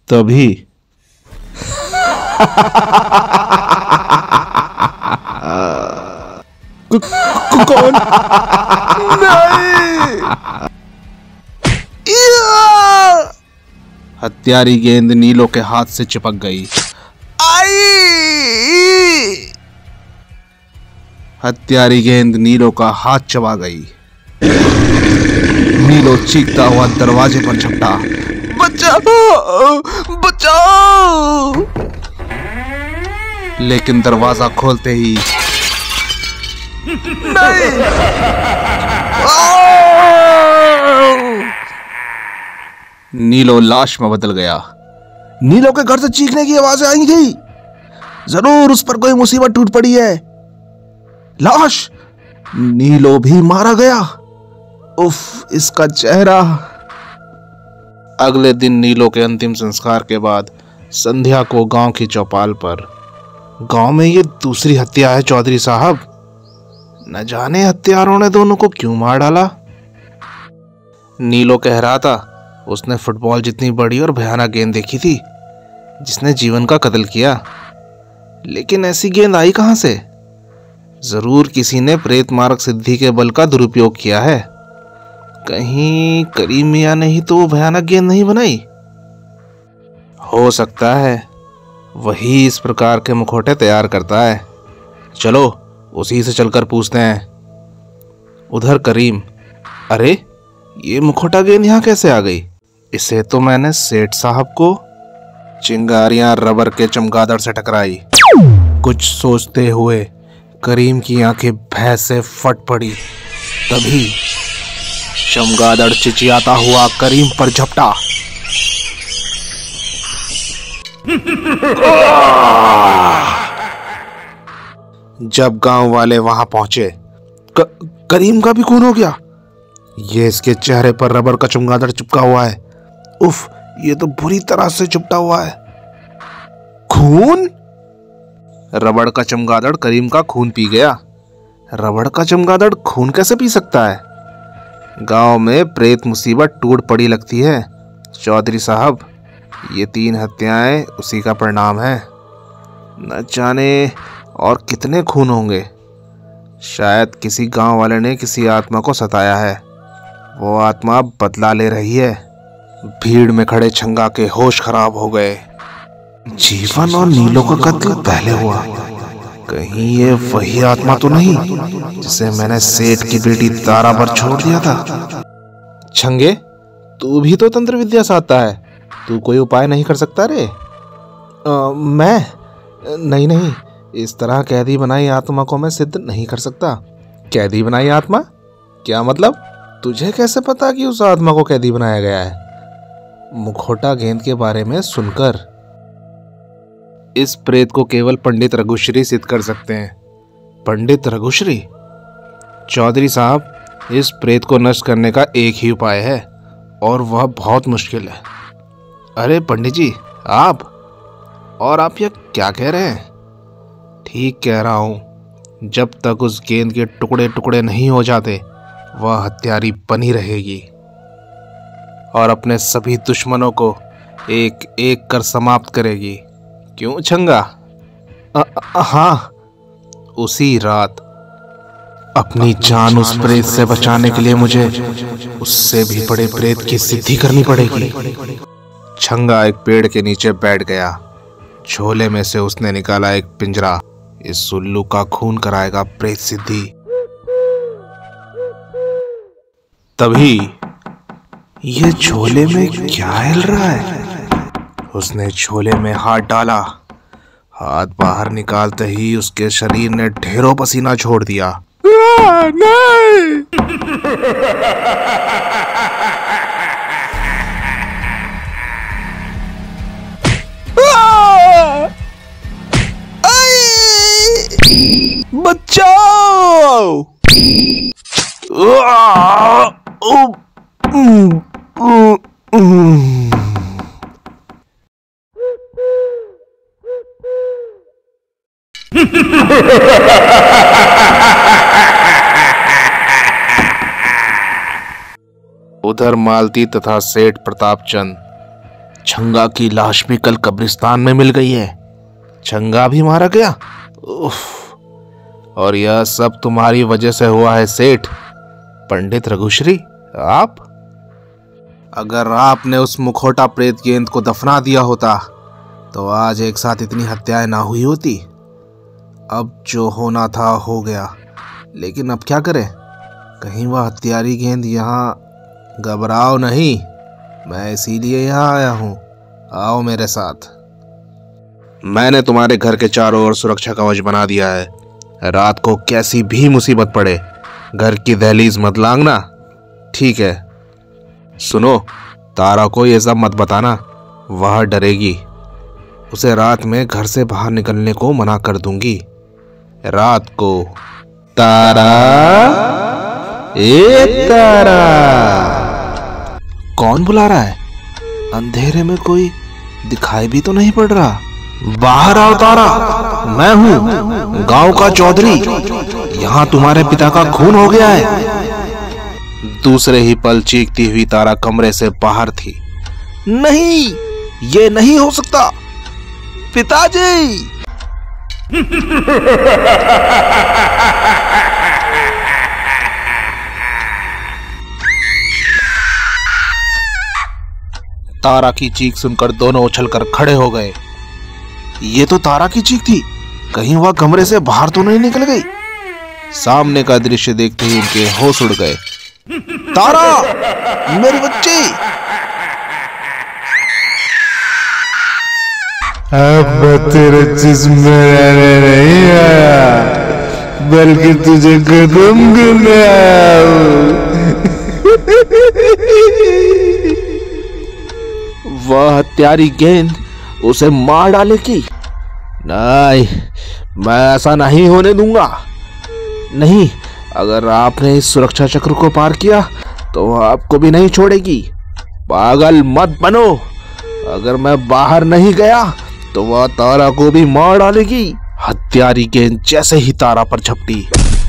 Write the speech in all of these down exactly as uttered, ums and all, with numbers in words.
तभी कौन? नहीं! हत्यारी गेंद नीलो के हाथ से चिपक गई। आई! हत्यारी गेंद नीलो का हाथ चबा गई। नीलो चीखता हुआ दरवाजे पर झपटा। बचाओ! बचाओ! लेकिन दरवाजा खोलते ही नहीं! नीलो लाश में बदल गया। नीलो के घर से चीखने की आवाजें आई थी। जरूर उस पर कोई मुसीबत टूट पड़ी है। लाश! नीलो भी मारा गया। उफ, इसका चेहरा। अगले दिन नीलो के अंतिम संस्कार के बाद संध्या को गांव की चौपाल पर, गांव में ये दूसरी हत्या है चौधरी साहब। न जाने हत्यारों ने दोनों को क्यों मार डाला। नीलो कह रहा था उसने फुटबॉल जितनी बड़ी और भयानक गेंद देखी थी जिसने जीवन का कत्ल किया। लेकिन ऐसी गेंद आई कहां से? जरूर किसी ने प्रेत मारक सिद्धि के बल का दुरुपयोग किया है। कहीं करीम मियां ने ही तो वो भयानक गेंद नहीं बनाई? हो सकता है वही इस प्रकार के मुखौटे तैयार करता है। चलो उसी से चलकर पूछते हैं। उधर करीम, अरे ये मुखौटा गेंद यहाँ कैसे आ गई? इसे तो मैंने सेठ साहब को। चिंगारियां रबर के चमगादड़ से टकराई। कुछ सोचते हुए करीम की आंखें भय से फट पड़ी। तभी चमगादड़ चिचियाता हुआ करीम पर झपटा। जब गांव वाले वहां पहुंचे, क, करीम का भी खून हो गया। ये इसके चेहरे पर रबर का चमगादड़ चिपका हुआ है। उफ, ये तो बुरी तरह से चिपटा हुआ है। खून? रबड़ का चमगादड़ करीम का खून पी गया। रबड़ का चमगादड़ खून कैसे पी सकता है? गांव में प्रेत मुसीबत टूट पड़ी लगती है चौधरी साहब। ये तीन हत्याएं उसी का परिणाम है। न जाने और कितने खून होंगे। शायद किसी गांव वाले ने किसी आत्मा को सताया है। वो आत्मा बदला ले रही है। भीड़ में खड़े छंगा के होश खराब हो गए। जीवन और नीलो का कत्ल पहले हुआ। कहीं ये वही आत्मा तो नहीं जिसे मैंने सेठ की बेटी तारा पर छोड़ दिया था? छंगे, तू भी तो तंत्र विद्या साधता है। तू कोई उपाय नहीं कर सकता रे? आ, मैं नहीं नहीं इस तरह कैदी बनाई आत्मा को मैं सिद्ध नहीं कर सकता। कैदी बनाई आत्मा? क्या मतलब? तुझे कैसे पता कि उस आत्मा को कैदी बनाया गया है? मुखौटा गेंद के बारे में सुनकर। इस प्रेत को केवल पंडित रघुश्री सिद्ध कर सकते हैं। पंडित रघुश्री? चौधरी साहब, इस प्रेत को नष्ट करने का एक ही उपाय है और वह बहुत मुश्किल है। अरे पंडित जी, आप? और आप ये क्या कह रहे हैं? ठीक कह रहा हूं। जब तक उस गेंद के टुकड़े टुकड़े नहीं हो जाते वह हत्यारी बनी रहेगी और अपने सभी दुश्मनों को एक एक कर समाप्त करेगी। क्यों छंगा? आ, आ, हाँ। उसी रात अपनी जान उस प्रेत से बचाने के लिए मुझे उससे भी बड़े प्रेत की सिद्धि करनी पड़ेगी। छंगा एक पेड़ के नीचे बैठ गया। झोले में से उसने निकाला एक पिंजरा। इस उल्लू का खून कराएगा प्रेत सिद्धि। तभी ये झोले में क्या हिल रहा है? उसने झोले में हाथ डाला। हाथ बाहर निकालते ही उसके शरीर ने ढेरों पसीना छोड़ दिया। आ, नहीं! बचाओ! उधर मालती तथा सेठ प्रताप चंद छंगा की लाश भी कल कब्रिस्तान में मिल गई है। छंगा भी मारा गया। उफ, और यह सब तुम्हारी वजह से हुआ है सेठ। पंडित रघुश्री, आप अगर आपने उस मुखौटा प्रेत गेंद को दफना दिया होता तो आज एक साथ इतनी हत्याएं ना हुई होती। अब जो होना था हो गया, लेकिन अब क्या करें? कहीं वह हत्यारी गेंद यहाँ। घबराओ नहीं, मैं इसीलिए यहाँ आया हूँ। आओ मेरे साथ। मैंने तुम्हारे घर के चारों ओर सुरक्षा कवच बना दिया है। रात को कैसी भी मुसीबत पड़े घर की दहलीज मत लांघना, ठीक है? सुनो, तारा को ये सब मत बताना, वह डरेगी। उसे रात में घर से बाहर निकलने को मना कर दूंगी। रात को। तारा, ए तारा। कौन बुला रहा है? अंधेरे में कोई दिखाई भी तो नहीं पड़ रहा। बाहर आओ तारा, मैं हूँ गांव का चौधरी। यहाँ तुम्हारे पिता का खून हो गया है। दूसरे ही पल चीखती हुई तारा कमरे से बाहर थी। नहीं, ये नहीं हो सकता पिताजी। तारा की चीख सुनकर दोनों उछलकर खड़े हो गए। ये तो तारा की चीख थी, कहीं वह कमरे से बाहर तो नहीं निकल गई। सामने का दृश्य देखते ही उनके होश उड़ गए। तारा, मेरी बच्ची। अब तेरे जिस्म में रहने नहीं आया, बल्कि तुझे खत्म करने आया हूं। वह हत्यारी गेंद उसे मार डालेगी। नहीं, मैं ऐसा नहीं होने दूंगा। नहीं, अगर आपने इस सुरक्षा चक्र को पार किया तो वह आपको भी नहीं छोड़ेगी। पागल मत बनो। अगर मैं बाहर नहीं गया तो वह तारा को भी मार डालेगी। हत्यारी गेंद जैसे ही तारा पर झपटी,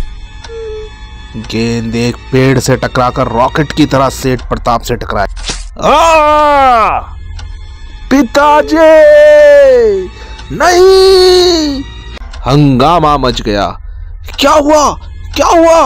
गेंद एक पेड़ से टकराकर रॉकेट की तरह सेठ प्रताप से टकराई। पिताजी, नहीं! हंगामा मच गया। क्या हुआ? क्या हुआ?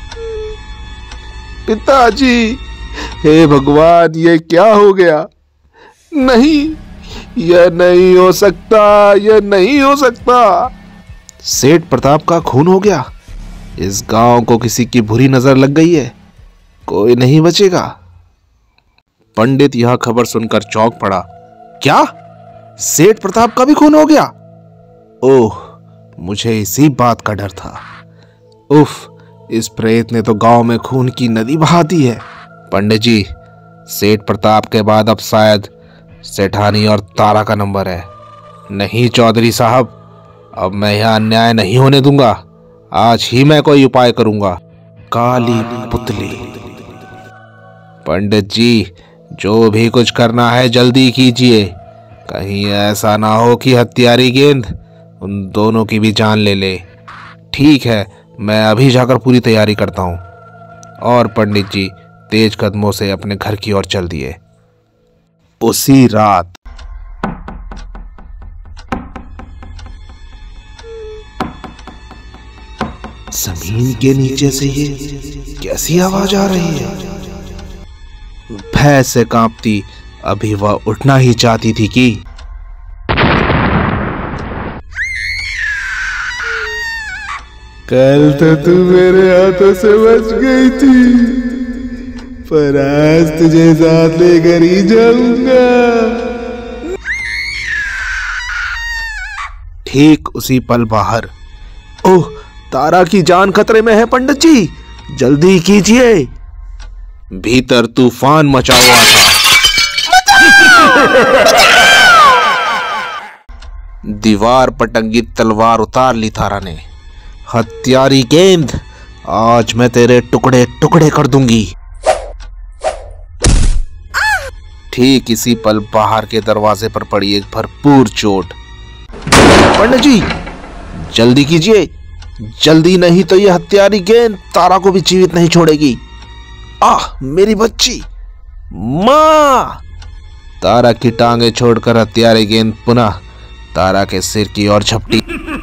पिताजी, हे भगवान, ये क्या हो गया? नहीं, यह नहीं हो सकता, यह नहीं हो सकता। सेठ प्रताप का खून हो गया। इस गांव को किसी की बुरी नजर लग गई है, कोई नहीं बचेगा। पंडित यह खबर सुनकर चौंक पड़ा। क्या? सेठ प्रताप का भी खून हो गया? ओह, मुझे इसी बात का डर था। उफ, इस प्रेत ने तो गांव में खून की नदी बहा दी है। पंडित जी, सेठ प्रताप के बाद अब शायद सेठानी और तारा का नंबर है। नहीं चौधरी साहब, अब मैं यह अन्याय नहीं होने दूंगा। आज ही मैं कोई उपाय करूंगा। काली पुतली। पंडित जी, जो भी कुछ करना है जल्दी कीजिए। कहीं ऐसा ना हो कि हत्यारी गेंद उन दोनों की भी जान ले ले। ठीक है, मैं अभी जाकर पूरी तैयारी करता हूँ। और पंडित जी तेज कदमों से अपने घर की ओर चल दिए। उसी रात जमीन के नीचे से ये कैसी आवाज आ रही है? भय से कांपती अभी वह उठना ही चाहती थी कि कल तो तू मेरे हाथों से बच गई थी, पर आज तुझे साथ लेकर ही जाऊंगा। ठीक उसी पल बाहर, ओह, तारा की जान खतरे में है पंडित जी, जल्दी कीजिए। भीतर तूफान मचा हुआ था। दीवार पर टंगी तलवार उतार ली तारा ने। हत्यारी गेंद, आज मैं तेरे टुकड़े टुकड़े कर दूंगी। ठीक इसी पल बाहर के दरवाजे पर पड़ी एक भरपूर चोट। पंडित जी, जल्दी कीजिए, जल्दी, नहीं तो यह हत्यारी गेंद तारा को भी जीवित नहीं छोड़ेगी। आह, मेरी बच्ची। माँ! तारा की टांगे छोड़कर हत्यारे गेंद पुनः तारा के सिर की ओर झपटी।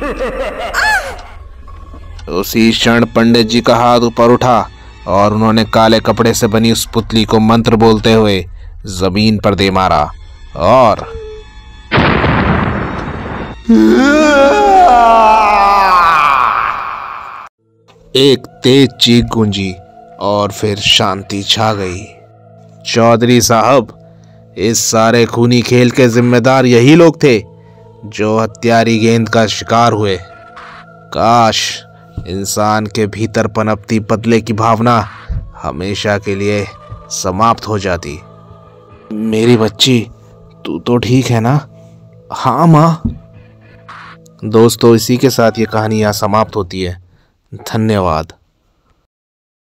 उसी क्षण पंडित जी का हाथ ऊपर उठा और उन्होंने काले कपड़े से बनी उस पुतली को मंत्र बोलते हुए जमीन पर दे मारा और एक तेज चीख गूंजी और फिर शांति छा गई। चौधरी साहब, इस सारे खूनी खेल के जिम्मेदार यही लोग थे जो हत्यारी गेंद का शिकार हुए। काश इंसान के भीतर पनपती बदले की भावना हमेशा के लिए समाप्त हो जाती। मेरी बच्ची, तू तो ठीक है ना? हाँ माँ। दोस्तों, इसी के साथ ये कहानी यहाँ समाप्त होती है। धन्यवाद।